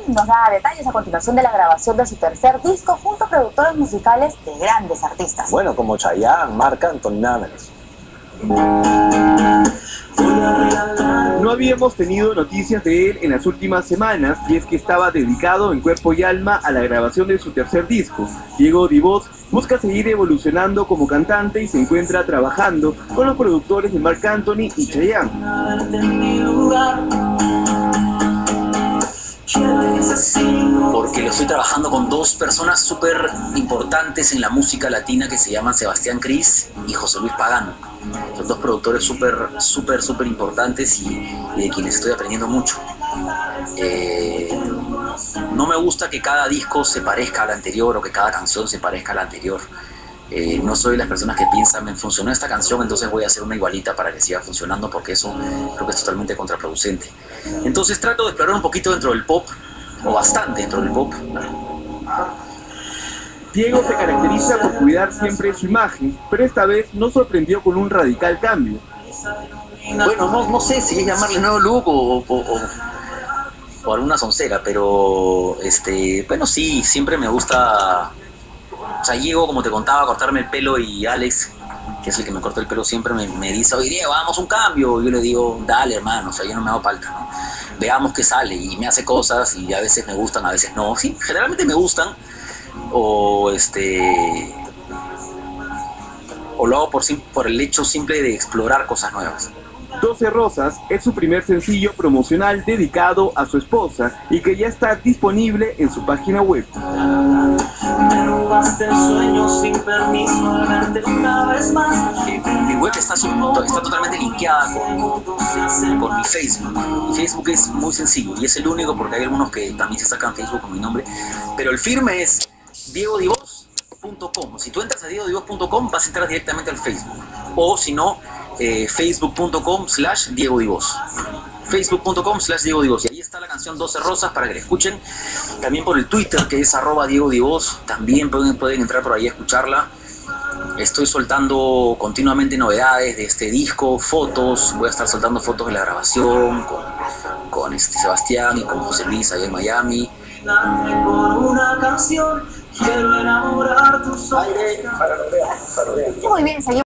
nos da detalles a continuación de la grabación de su tercer disco junto a productores musicales de grandes artistas. Bueno, como Chayanne, Marc Anthony, nada menos. No habíamos tenido noticias de él en las últimas semanas, y es que estaba dedicado en cuerpo y alma a la grabación de su tercer disco. Diego Divós busca seguir evolucionando como cantante y se encuentra trabajando con los productores de Marc Anthony y Chayanne. Porque lo estoy trabajando con dos personas súper importantes en la música latina que se llaman Sebastián Cris y José Luis Pagán. Son dos productores súper importantes y de quienes estoy aprendiendo mucho. No me gusta que cada disco se parezca al anterior o que cada canción se parezca a la anterior. No soy de las personas que piensan, me funcionó esta canción, entonces voy a hacer una igualita para que siga funcionando, porque eso creo que es totalmente contraproducente. Entonces trato de explorar un poquito dentro del pop, o bastante dentro del pop. Diego se caracteriza por cuidar siempre su imagen, pero esta vez nos sorprendió con un radical cambio. Bueno, no sé si es llamarle nuevo look o alguna soncera, pero bueno, sí, siempre me gusta. O sea, llego, como te contaba, a cortarme el pelo y Alex, que es el que me corta el pelo, siempre me dice, oye Diego, hagamos un cambio. Y yo le digo, dale hermano, o sea, yo no me hago falta, ¿no? Veamos qué sale, y me hace cosas y a veces me gustan, a veces no. Sí, generalmente me gustan, o lo hago por el hecho simple de explorar cosas nuevas. 12 Rosas es su primer sencillo promocional dedicado a su esposa y que ya está disponible en su página web. Mi web está totalmente linkeada con mi Facebook. Mi Facebook es muy sencillo y es el único, porque hay algunos que también se sacan Facebook con mi nombre, pero el firme es diegodivos.com. Si tú entras a diegodivos.com vas a entrar directamente al Facebook, o si no, facebook.com/diegodivos. facebook.com/diegodivos, y ahí está la canción 12 Rosas para que la escuchen. También por el Twitter, que es @diegodivos, también pueden entrar por ahí a escucharla. Estoy soltando continuamente novedades de este disco, fotos. Voy a estar soltando fotos de la grabación con Sebastián y con José Luis allá en Miami. Muy bien, seguimos.